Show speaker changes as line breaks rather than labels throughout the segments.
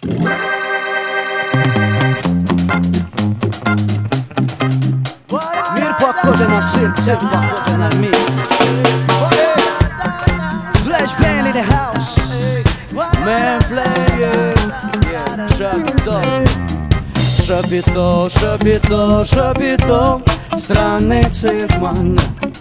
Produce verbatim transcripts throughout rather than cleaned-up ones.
Мир похожий на цирк, цирк похожий на мир. Splash Band in the house, man flying, yeah, шапито, шапито, шапито, шапито, странный циркман.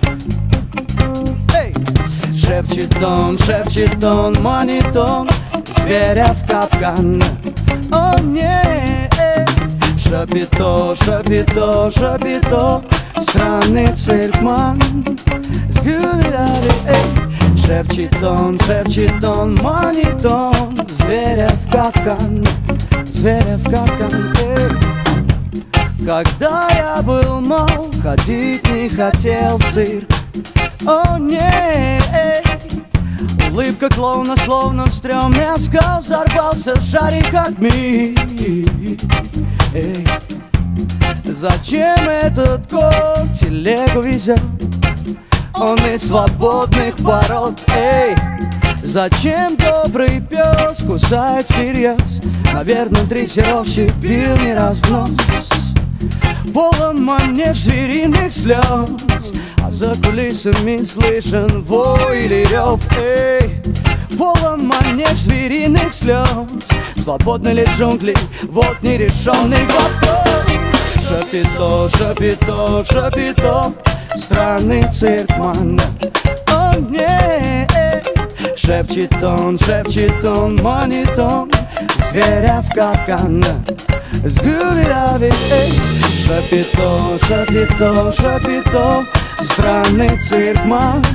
Шепчет он, шепчет он, манит он зверя в капкан. О, не, шапито, шапито, шапито, странный циркман. Шепчет он, шепчет он, манит он зверя в капкан, зверя в капкан. Когда я был мал, ходить не хотел в цирк. О, нет, улыбка клоуна словно в стреме оскал взорвался, жарик как мир. Эй, зачем этот кот телегу везет? Он из свободных пород. Эй, зачем добрый пес кусает всерьез? Наверное, дрессировщик бил не раз в нос. Полон манеж звериных слез, а за кулисами слышен вой или рев. Эй, полон манеж звериных слез, свободны ли джунгли? Вот нерешенный вопрос. Шапито, шапито, шапито, странный циркман. О, не, шепчет он, шепчет он, манит он зверя в капкан. Сгуби-даби, эй, шапито, шапито, шапито, странный циркман.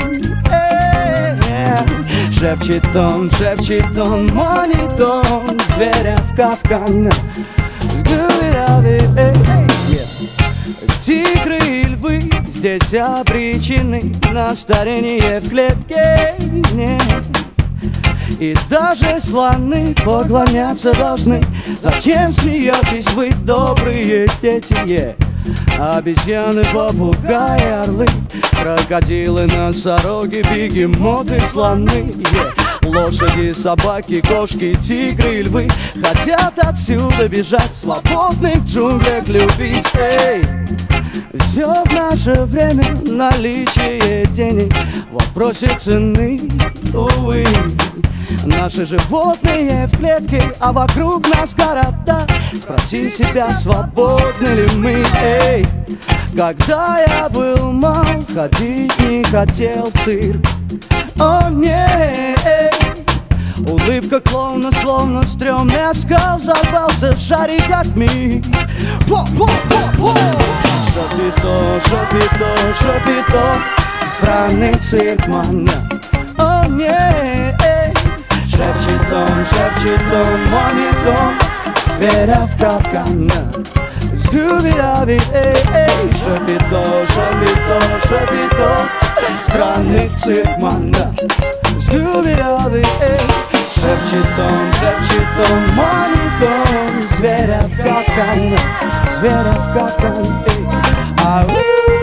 Шепчет он, шепчет он, манит он зверя в капкан. Сгуби-даби, эй, тигры и львы здесь обречены на старение в клетке. Нет. И даже слоны поклоняться должны. Зачем смеетесь вы, добрые дети? Yeah. Обезьяны, попугаи, орлы, крокодилы, носороги, бегемоты, слоны. Yeah. Лошади, собаки, кошки, тигры и львы хотят отсюда бежать, свободных джунглях любить. Эй, все в наше время наличие денег в вопросе цены, увы. Наши животные в клетке, а вокруг нас города. Спроси себя, свободны ли мы? Эй, когда я был мал, ходить не хотел в цирк. О, нет, улыбка клоуна словно в стреме оскал взорвался, жарик как мир. По-по-по-по! Шапито, шапито, шапито, странный циркман. О, нет, шепчет он, шепчет он, манит он зверя в капкан. Сгуби-даби, эй, эй, шапито, шапито, шапито, странный циркман. Сгуби-даби, эй, шепчет он, шепчет он, манит он зверя в капкан, зверя в капкан. Эй, ау.